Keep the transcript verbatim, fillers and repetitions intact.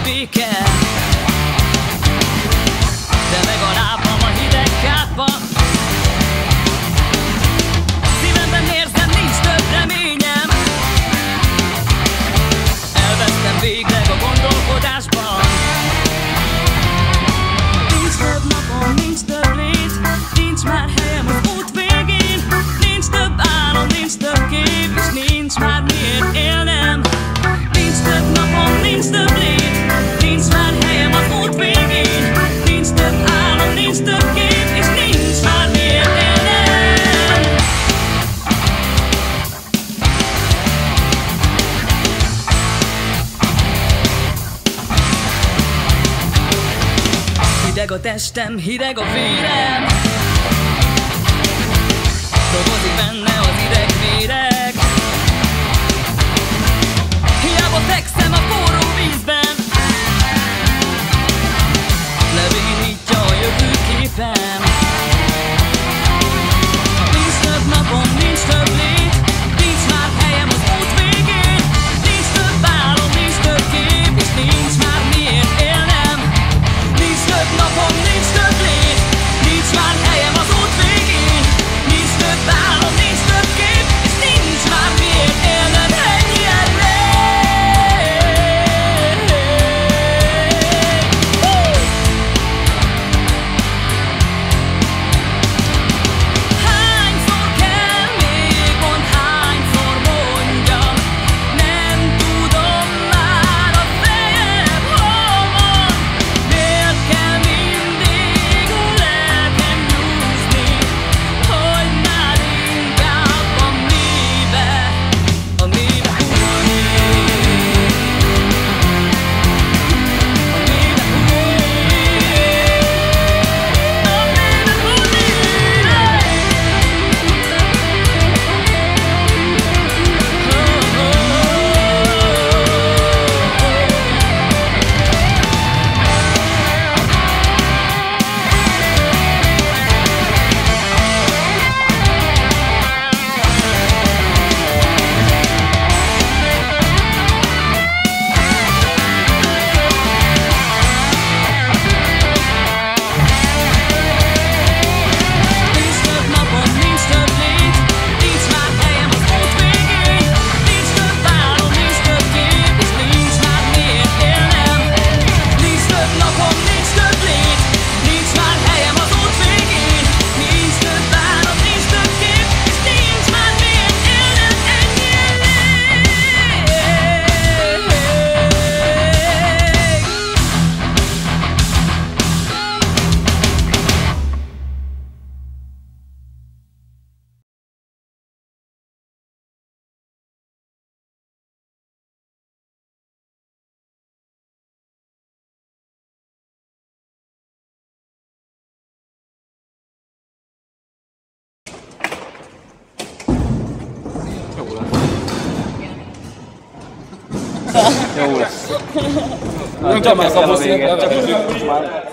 béke, de meg a lábam a hideg kádba. Szívemben érzem, nincs több reményem. Elvesztem végleg a gondolkodásban. Nincs több napom, nincs több lét, nincs már helyem az út végén. Nincs több álom, nincs több kép, és nincs már miért élnem. Nincs több napom, nincs több lét, nincs már helyem az út végén. Nincs több álom, nincs több kép, és nincs már miért élnem. Hideg a testem, hideg a vérem, dobozik benne az idegméreg. Hiába fekszem a forró vízben, lebénítja a jövőképem. Nincs több napom, nincs több lét, nincs már helyem az út végén. Nincs több álom, nincs több kép, és nincs már miért élnem. Nincs több napom, nincs több lét, nincs már helyem az út végén. Nincs több álom, nincs több kép, és nincs már miért élnem. Ennyi elég. Hányszor kell még, mondd, hányszor mondjam, nem tudom már a fejem hol van. Miért kell mindig a lelkem nyúzni, hogy már inkább a mélybe, a mélybe hullani. A mélybe Nincs több napom, nincs több lét, nincs már helyem az út végén. Nincs több álom, nincs több kép, és nincs már miért élnem. Nincs több napom, nincs több lét, nincs már helyem az út végén. Nincs több álom, nincs több kép, és nincs már miért élnem. Ennyi elég. Jó lesz. Nem tudom, meg a végén.